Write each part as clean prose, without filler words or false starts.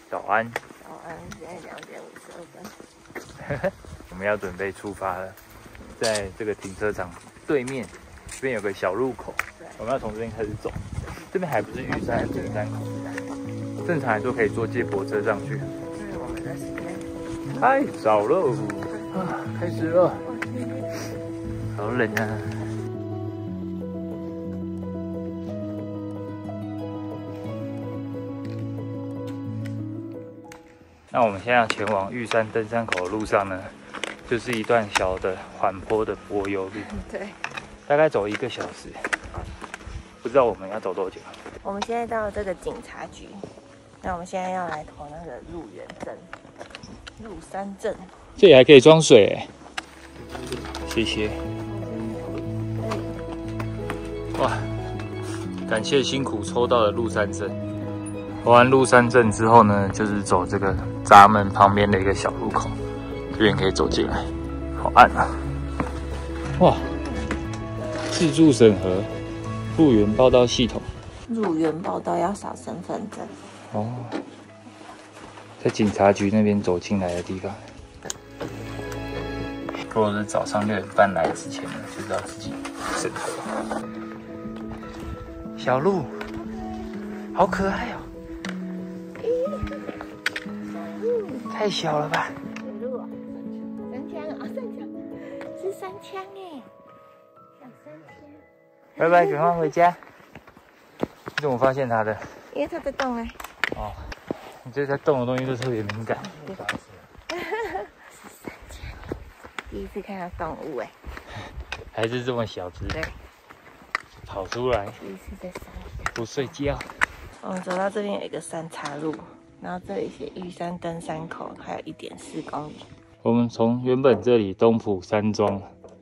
早安。 早安，现在2点52分。 我们要准备出发了，在这个停车场对面，这边有个小入口，我们要从这边开始走。这边还不是玉山登山口，正常来说可以坐接驳车上去。 我们的时间太早了啊，开始了，好冷啊！那我们现在要前往玉山登山口的路上呢，就是一段小的缓坡的柏油路， 对， 大概走1个小时，不知道我们要走多久。 我们现在到这个警察局，那我们现在要来投那个入园证、入山证。 这里还可以装水哎，谢谢。哇，感谢辛苦抽到的入山证。投完入山证之后呢，就是走这个闸门旁边的一个小路口，这边可以走进来。好暗啊！哇，自助审核，入园报到系统。 入园报到要扫身份证。 哦，在警察局那边走进来的地方。如果是早上6点半来之前呢，就是要自己审核。小鹿，好可爱哦！太小了吧？ 小鹿，三枪啊，三枪，是三枪哎，小三枪。 拜拜，赶快回家。你怎么发现它的？ 因为它在动哎。 哦，你这在动的东西都特别敏感。 是三枪，第一次看到动物哎。 还是这么小只， 对， 跑出来， 第一次在山下。 不睡觉。 我们走到这边有一个三岔路，然后这里写玉山登山口，还有1.4公里。 我们从原本这里东埔山庄，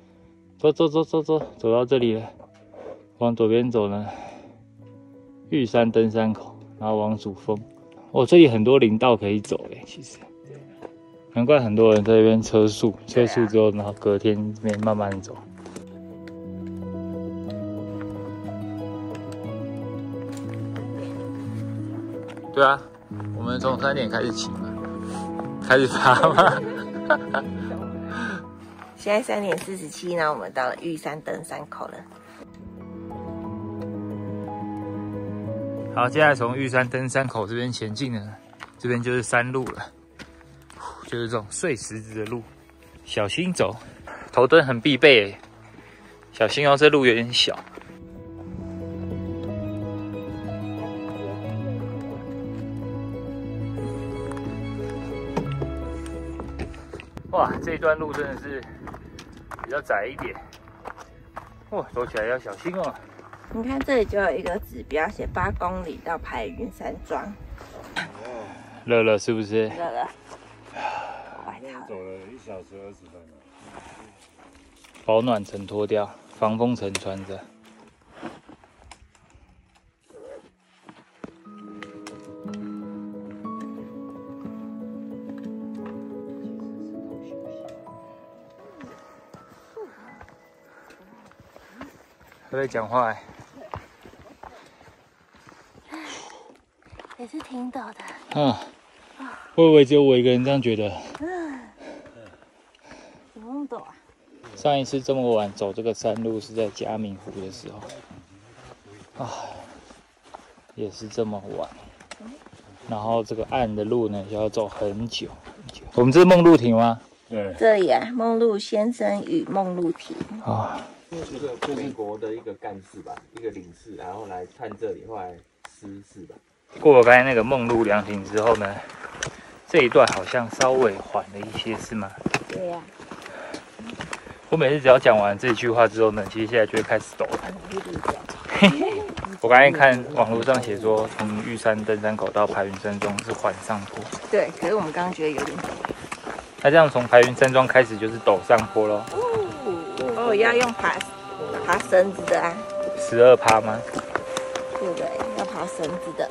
走到这里了。往左边走呢，玉山登山口，然后往主峰。哦，这里很多林道可以走哎，其实难怪很多人在这边车宿之后，然后隔天这边慢慢走。对啊，我们从3点开始骑嘛，开始爬嘛。 现在3点47，然后我们到了玉山登山口了。 好，接下来从玉山登山口这边前进呢，这边就是山路了，就是这种碎石子的路，小心走，头灯很必备耶，小心哦，这路有点小。哇，这一段路真的是比较窄一点，哇，走起来要小心哦。 你看这里就有一个指标，写8公里到排云山庄。 热了是不是？ 热了。外套。 走了1小时20分了。 保暖层脱掉，防风层穿着。都在讲话哎。 也是挺陡的。 嗯，我以为只有我一个人这样觉得。 怎么那么陡啊？ 上一次这么晚走这个山路是在嘉明湖的时候，啊，也是这么晚。然后这个暗的路呢，就要走很久很久。我们这是梦露亭吗？ 对， 这里啊，梦露先生与梦露亭。 啊， 这个美国的一个干事吧，一个领事，然后来看这里，后来失事吧。 过了刚才那个梦露凉亭之后呢，这一段好像稍微缓了一些，是吗？ 对呀、 我每次只要讲完这句话之后呢，接下来就会开始抖了。我刚才看网络上写说，从玉山登山口到排云山庄是缓上坡。 对，可是我们刚刚觉得有点陡。 那这样从排云山庄开始就是陡上坡咯。 哦，要用爬绳子的啊， 12趴吗？ 对不对？要爬绳子的。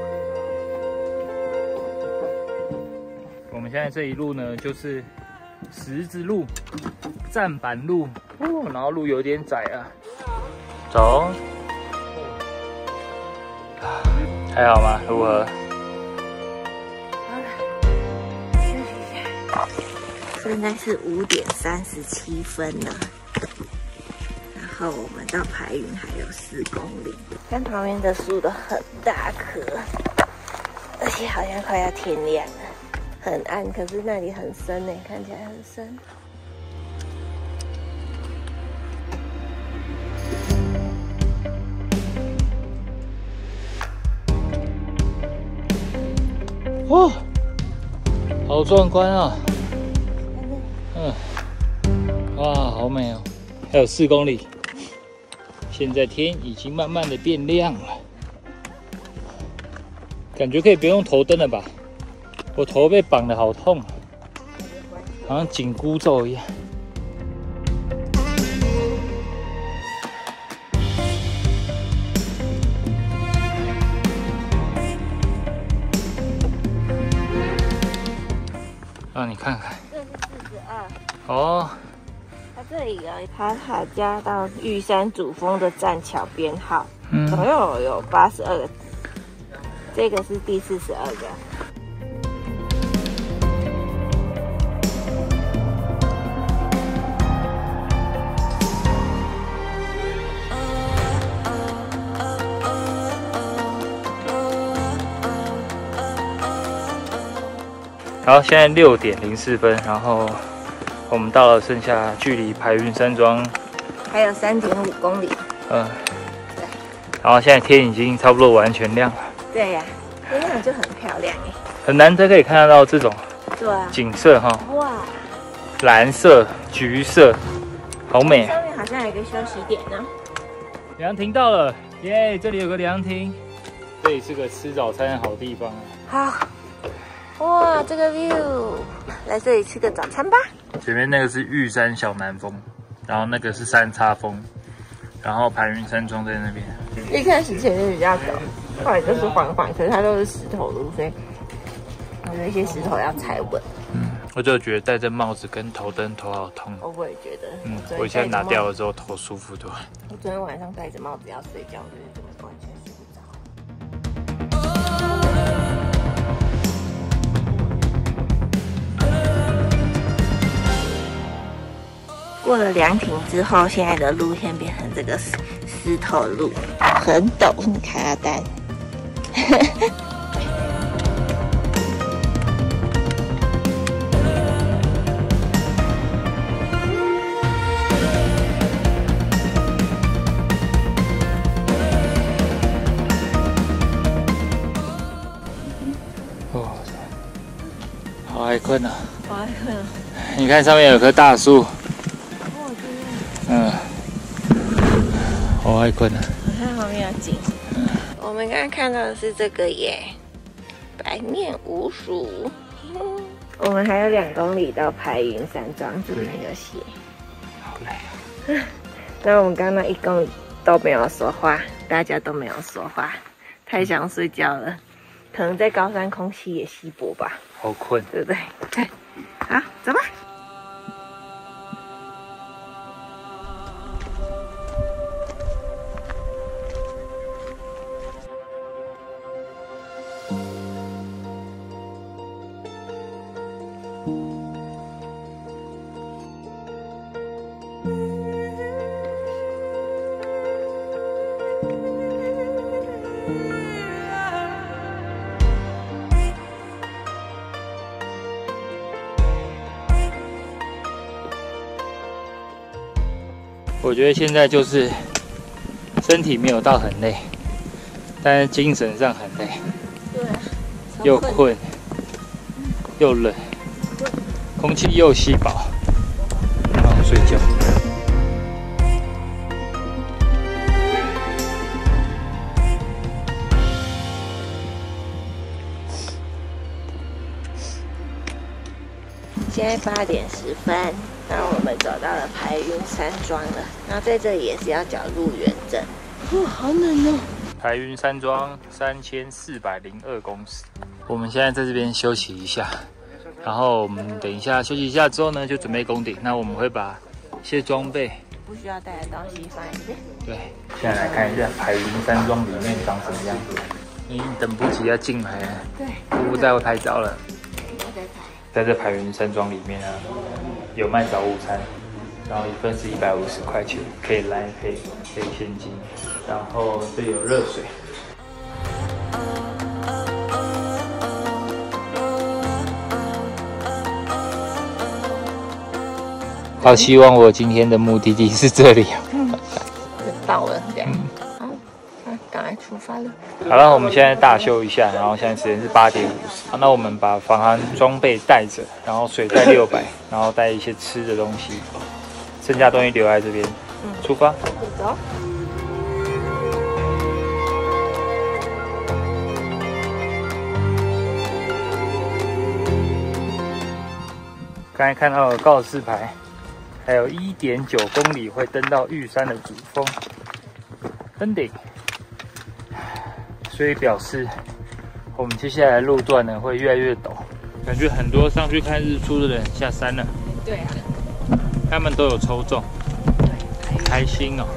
我们现在这一路呢，就是十字路、站板路，哦，然后路有点窄啊。走，还好吗？如何？ 好了，休息一下。现在是5点37分了，然后我们到排云还有4公里。看旁边的树都很大棵，而且好像快要天亮了。很暗，可是那里很深呢，看起来很深。 哇，好壮观啊！哇，好美哦！还有4公里，现在天已经慢慢的变亮了，感觉可以不用头灯了吧？我头被绑得好痛，好像紧箍咒一样。让你看看， 这是42。 哦， 它这里有塔塔加到玉山主峰的栈桥编号，总共有82个字，这个是第42个。 然后现在6点04分，然后我们到了剩下距离排云山庄还有3.5公里。 然后现在天已经差不多完全亮了。 对呀，天亮就很漂亮哎。 很难得可以看得到这种对啊。 景色哈， 哇， 蓝色、橘色，好美。 上面好像有一个休息点呢。 凉亭到了，耶！这里有个凉亭，这里是个吃早餐的好地方啊。 好。哇，这个 view， 来这里吃个早餐吧。 前面那个是玉山小南峰，然后那个是三叉峰，然后排云山庄在那边。 一开始前面比较陡，后来就是缓缓，可是它都是石头路，所以有一些石头要踩稳。 我就觉得戴着帽子跟头灯头好痛。 我也觉得。 我现在拿掉了之后头舒服多了。 我昨天晚上戴着帽子要睡觉，就是完全睡不着。过了凉亭之后，现在的路线变成这个石头路，很陡，你看阿丹。 哦，好爱困啊！ 好爱困啊！ 你看上面有棵大树。好爱困啊！ 我看旁边有景。我们刚刚看到的是这个耶，白面鼯鼠。我们还有2公里到排云山庄，这边有写。 好累啊！ 那我们刚刚那1公里都没有说话，大家都没有说话，太想睡觉了。可能在高山空气也稀薄吧。 好困， 对不对？对，好，走吧。 我觉得现在就是身体没有到很累，但是精神上很累， 对， 又困又冷，空气又稀薄，然后睡觉。 现在8点10分，然后我们走到了排云山庄了。然后在这里也是要缴入园证。哇，好冷哦！ 排云山庄3402公尺，我们现在在这边休息一下， 然后我们等一下休息一下之后呢，就准备攻顶。那我们会把一些装备不需要带的东西放在这边。 对，现在来看一下排云山庄里面长什么样子。你等不及要进来了， 对， 不再会拍照了。 我在拍。 在这排云山庄里面啊，有卖早午餐，然后一份是150块钱，可以来配现金，然后这有热水。好希望我今天的目的地是这里。 到了，这样。好，赶快出发了。 好了，我们现在大休一下，然后现在时间是8点50。好，那我们把防寒装备带着，然后水带600，然后带一些吃的东西，剩下东西留在这边。出发。 走。 刚才看到了告示牌，还有1.9公里会登到玉山的主峰登顶，所以表示我们接下来路段呢会越来越陡，感觉很多上去看日出的人下山了。 对啊， 他们都有抽中，好开心哦。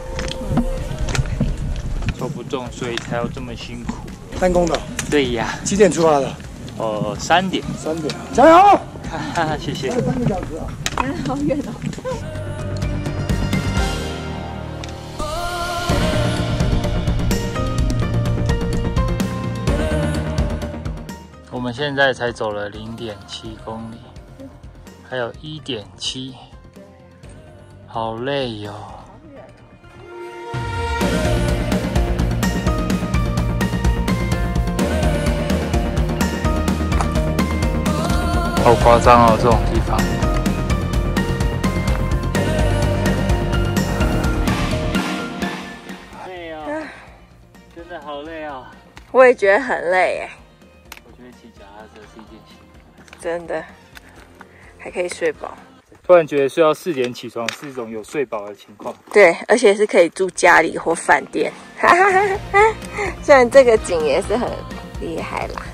抽不中，所以才要这么辛苦。 单攻的。 对呀。 几点出发的 ？3点。 3点，加油！ 哈哈，谢谢。 还有3个小时啊。 好远哦。 我们现在才走了0.7公里，还有1.7，好累哟。好夸张哦，这种地方。累哦，真的好累哦。 我也觉得很累耶。 我觉得骑脚踏车是一件幸福。 真的，还可以睡饱。 突然觉得睡到4点起床是一种有睡饱的情况。 对，而且是可以住家里或饭店。虽然这个景也是很厉害啦。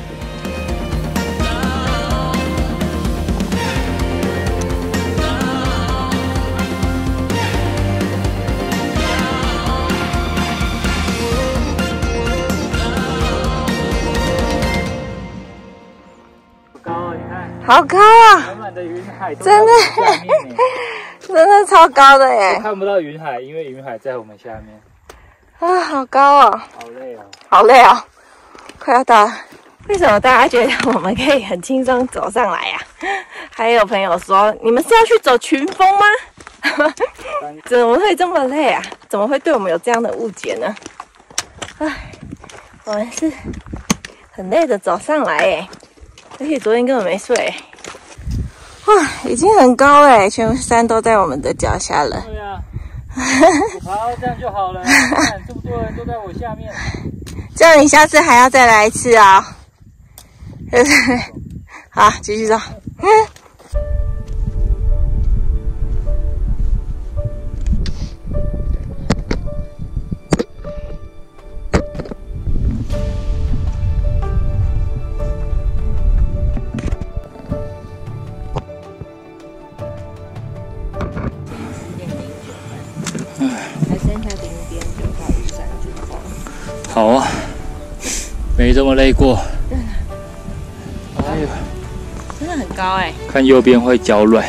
好高啊！ 满满的云海， 真的，真的超高的耶！ 看不到云海，因为云海在我们下面。 啊，好高哦！ 好累哦！ 好累哦！快要到了。为什么大家觉得我们可以很轻松走上来呀？还有朋友说，你们是要去走群峰吗？怎么会这么累啊？怎么会对我们有这样的误解呢？唉，我们是很累的走上来耶。而且昨天根本没睡，哇，已经很高哎，全山都在我们的脚下了。 对啊，我爬到这样就好了。看这么多人都在我下面， 这样你下次还要再来一次啊、哦？好，继续走。 好啊，没这么累过。哎呦， 真的很高哎！ 看右边会脚软。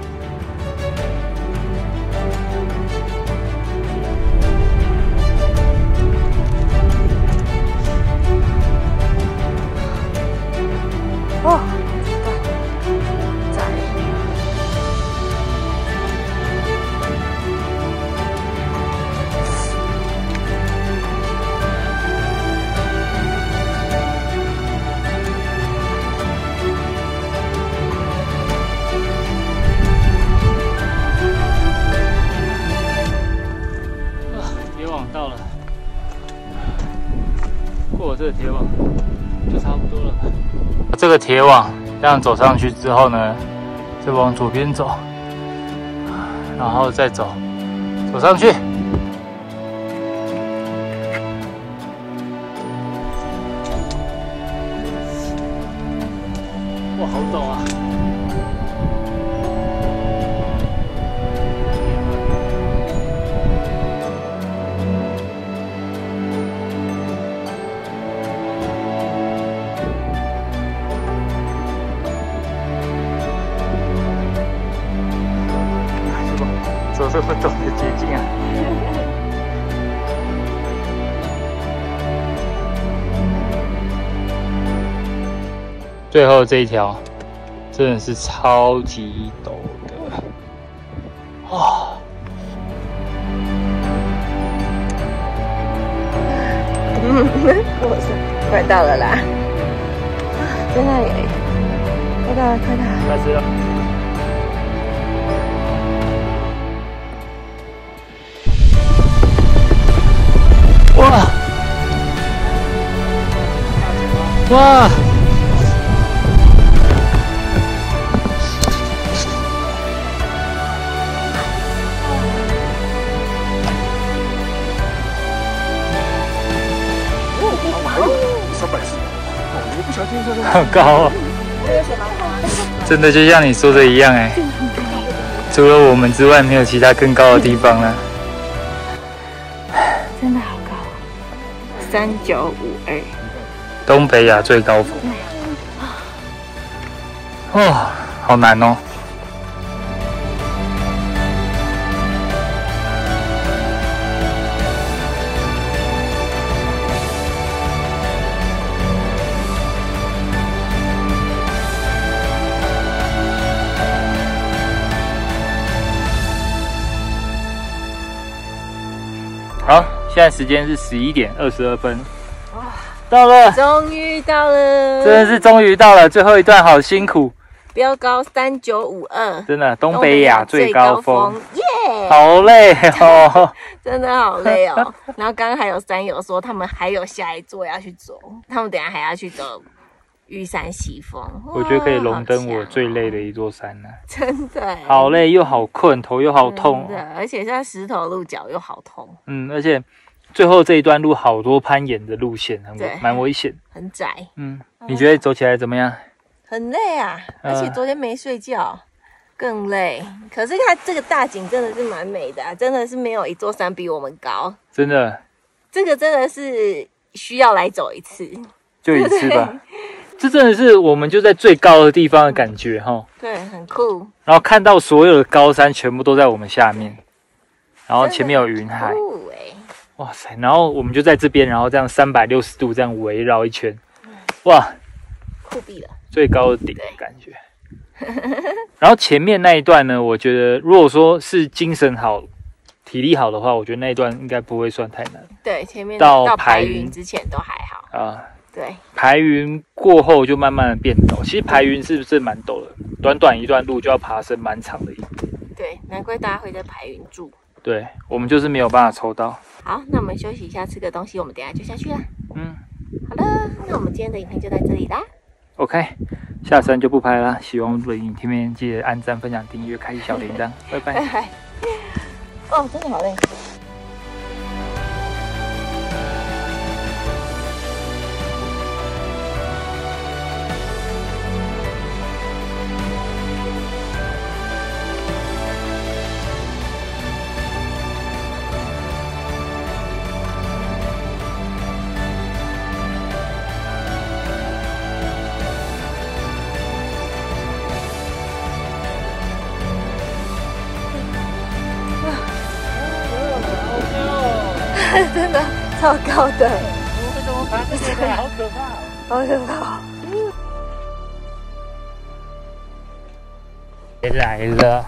哦，在。 铁网到了，过了这个铁网就差不多了。这个铁网这样走上去之后呢，就往左边走，然后再走上去。哇， 哇，好陡啊！走这么陡的捷径啊！最后这一条真的是超级陡的，哇！ 我是快到了啦！在那里，快到了，快到了！ 开始了。哇！哇！很高啊！真的就像你说的一样哎，除了我们之外，没有其他更高的地方了。 真的好高，3952， 东北亚最高峰。哦，好难哦。好，现在时间是11点22分，到了， 终于到了， 真的是终于到了，最后一段好辛苦， 标高3952， 真的东北亚最高峰， 耶， 好累哦， 真的好累哦。然后刚刚还有山友说他们还有下一座要去走，他们等一下还要去走玉山西峰， 我觉得可以荣登我好强哦最累的一座山了， 真的好累又好困，头又好痛真，的，而且像石头路脚又好痛， 而且最后这一段路好多攀岩的路线， 对蛮危险， 很窄， 你觉得走起来怎么样？ 很累啊，而且昨天没睡觉。更累，可是它这个大景真的是蛮美的啊，真的是没有一座山比我们高， 真的， 这个真的是需要来走一次， 就一次吧。这真的是我们就在最高的地方的感觉哈， 对，很酷。 然后看到所有的高山全部都在我们下面，然后前面有云海， 酷欸， 哇塞！然后我们就在这边，然后这样360度这样围绕一圈，哇， 酷毙了， 最高的顶的感觉。然后前面那一段呢，我觉得如果说是精神好、体力好的话，我觉得那一段应该不会算太难。 对，前面到到排排云云之前都还好， 啊。 对， 排云过后就慢慢的变陡，其实排云是不是蛮陡的？短短一段路就要爬升蛮长的一步。 对，难怪大家会在排云住。 对，我们就是没有办法抽到。 好，那我们休息一下，吃个东西，我们等一下就下去了。 嗯好了，那我们今天的影片就到这里啦。 ，OK，下山就不拍啦。喜欢我的影片，记得按赞、分享、订阅、开启小铃铛，拜拜。 拜拜。哦，真的好累。真的超高的， 我们怎么爬这些的？好可怕！ 好可怕！ 别来了，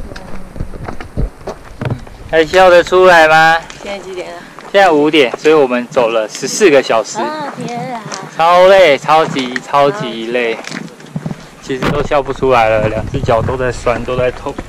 还笑得出来吗？ 现在几点了？ 现在5点，所以我们走了14个小时， 啊天啊！ 超累，超级累。其实都笑不出来了，2只脚都在酸，都在痛。